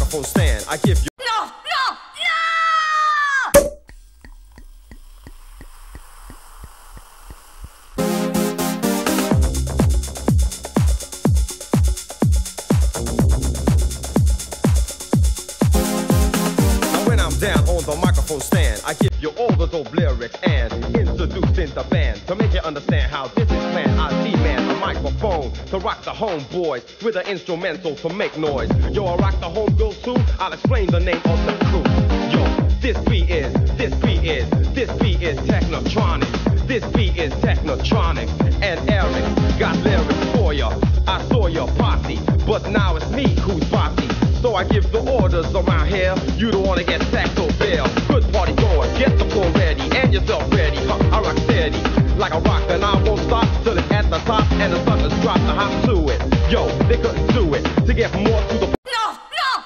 microphone stand, I give you. No, no, no! Now when I'm down on the microphone stand, I give you all the dope lyrics and introducing the band to make you understand how this is planned. I demand a microphone to rock the homeboys with an instrumental to make noise. Yo, I rock the homegirls too. I'll explain the name of the crew. Yo, this beat is Technotronic. This beat is Technotronic, and Eric got lyrics for ya. I saw your posse, but now it's me who's bossy. So I give the orders around here. You don't wanna get sacked or bail. Good party goers, get the floor ready and yourself ready. I rock steady like a rock, and I won't stop till it's at the top and the suckers drop the hop to it. Yo, they couldn't do it to get more to the. No, no, no!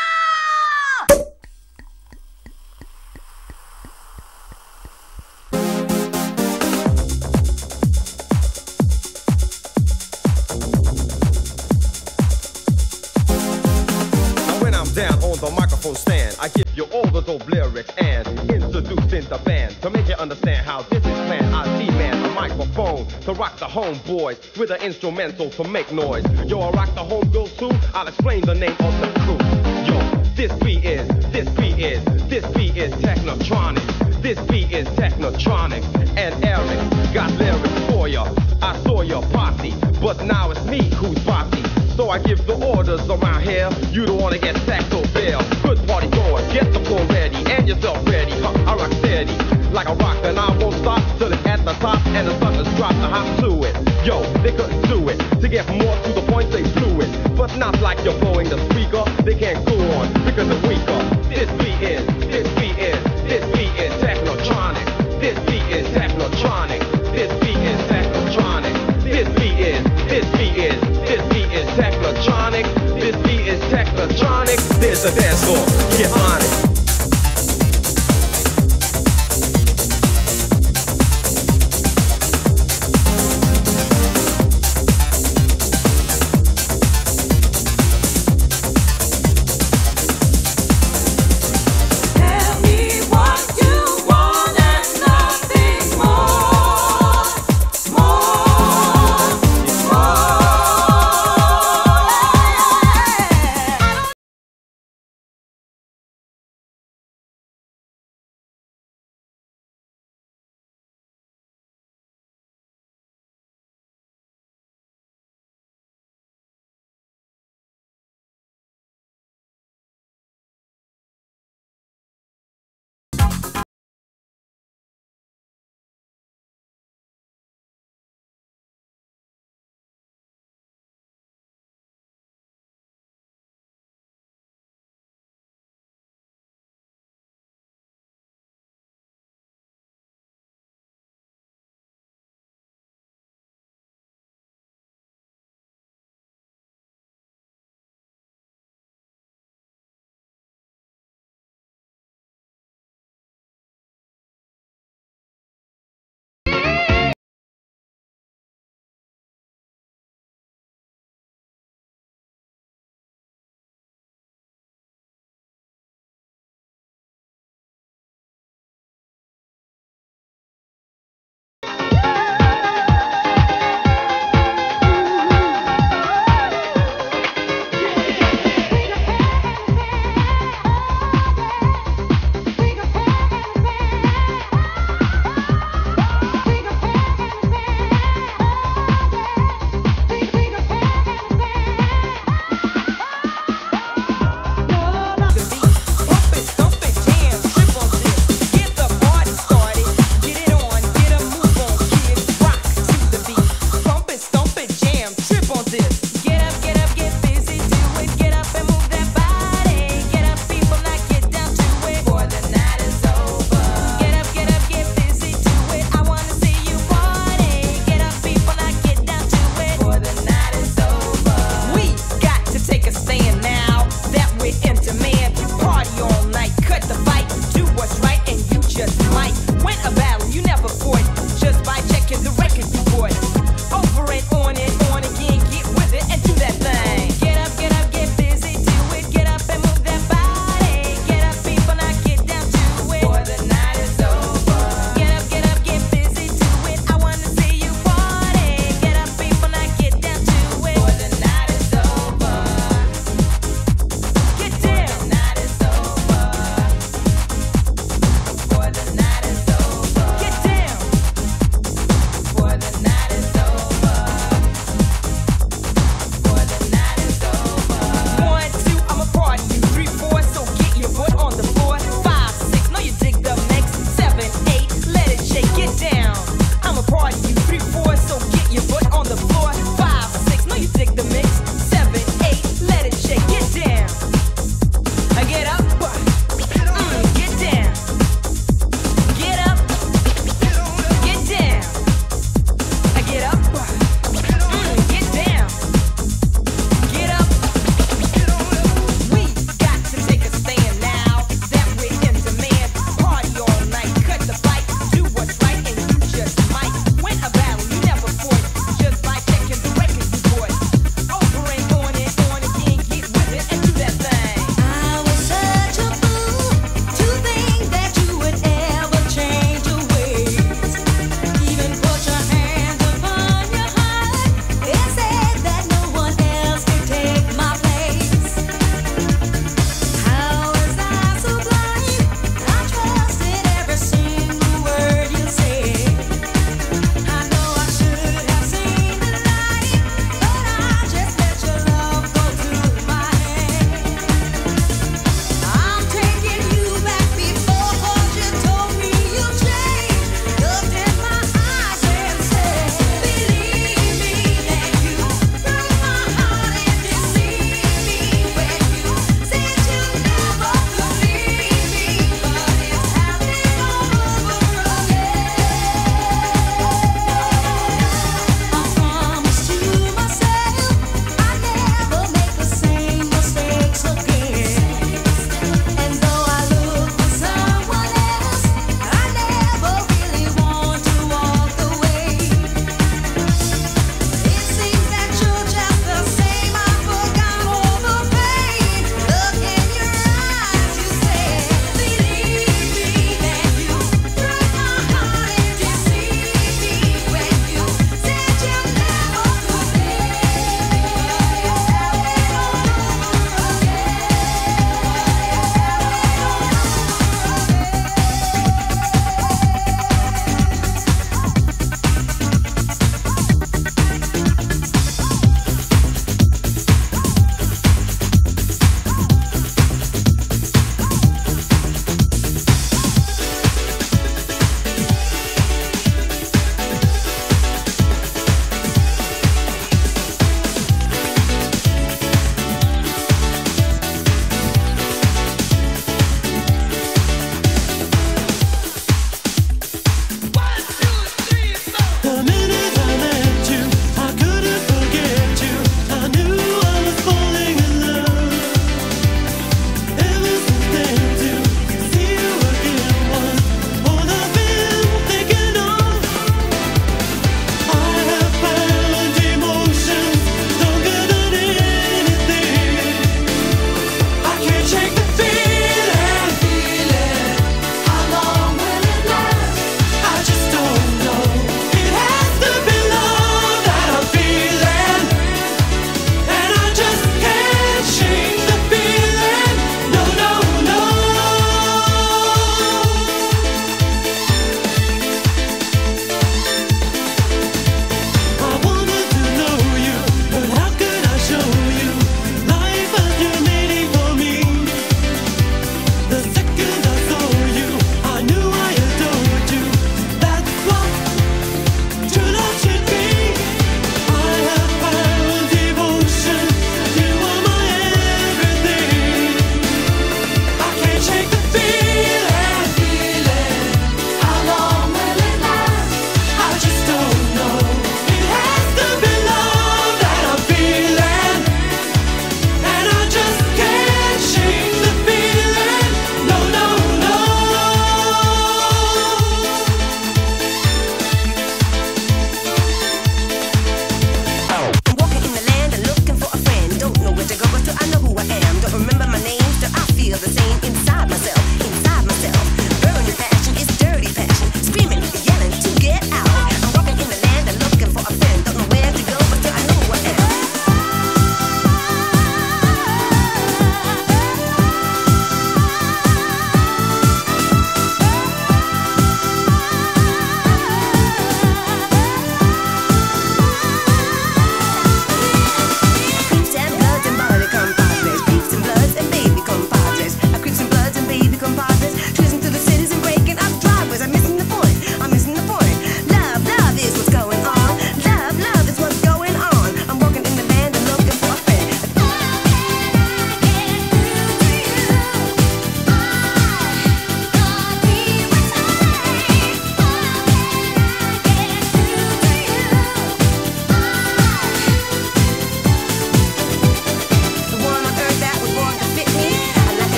Down on the microphone stand, I give you all the dope lyrics and introducing the band to make you understand how this is planned. I demand a microphone to rock the homeboys with an instrumental to make noise. Yo, I rock the homegirls too. I'll explain the name of the crew. Yo, this beat is Technotronic. This beat is Technotronic, and Eric got lyrics for ya. I saw your posse, but now it's me who's bossy. So I give the orders around here. You don't wanna get sacked or bail. Good party goers, get the floor ready and yourself ready. I rock steady like a rock, and I won't stop till it's at the top and the suckers drop the hop to it. Yo, they couldn't do it to get more to the point. They blew it, but not like you're blowing the speaker. They can't go on because it's weaker. This beat is Technotronic. This beat is Technotronic. This beat is Technotronic. This beat is Technotronic. This beat is Technotronic. There's a dance floor. Get on it.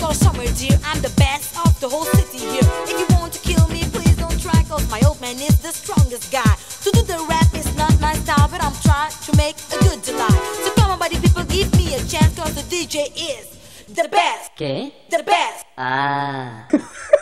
or somewhere, dear. I'm the best of the whole city here. If you want to kill me, please don't try, cause my old man is the strongest guy. To do the rap is not my style, but I'm trying to make a good delight. So come on, buddy, people, give me a chance, cause the DJ is the best. ¿Qué? The best. Ah.